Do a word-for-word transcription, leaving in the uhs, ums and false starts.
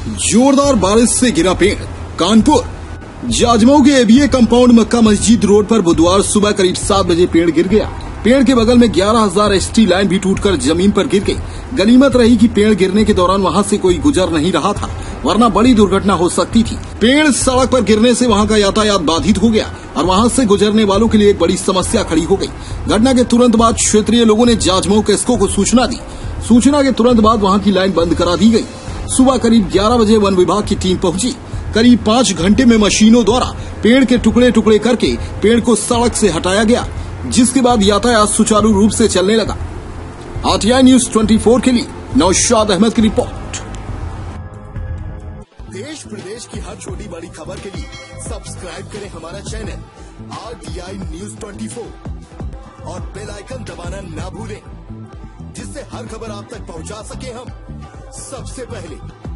जोरदार बारिश से गिरा पेड़। कानपुर जाजमऊ के एबीए कंपाउंड मक्का मस्जिद रोड पर बुधवार सुबह करीब सात बजे पेड़ गिर गया। पेड़ के बगल में ग्यारह हजार एसटी लाइन भी टूटकर जमीन पर गिर गई। गनीमत रही कि पेड़ गिरने के दौरान वहां से कोई गुजर नहीं रहा था, वरना बड़ी दुर्घटना हो सकती थी। पेड़ सड़क पर गिरने से वहां का यातायात बाधित हो गया और वहां से गुजरने वालों के लिए एक बड़ी समस्या खड़ी हो गई। घटना के तुरंत बाद क्षेत्रीय लोगों ने जाजमऊ केस्को को सूचना दी। सूचना के तुरंत बाद वहां की लाइन बंद करा दी गई। सुबह करीब ग्यारह बजे वन विभाग की टीम पहुंची। करीब पाँच घंटे में मशीनों द्वारा पेड़ के टुकड़े टुकड़े करके पेड़ को सड़क से हटाया गया, जिसके बाद यातायात सुचारू रूप से चलने लगा। आरटीआई न्यूज चौबीस के लिए नौशाद अहमद की रिपोर्ट। देश प्रदेश की हर छोटी बड़ी खबर के लिए सब्सक्राइब करें हमारा चैनल आरटीआई न्यूज चौबीस और बेल आइकन दबाना ना भूलें, जिससे हर खबर आप तक पहुंचा सके हम सबसे पहले।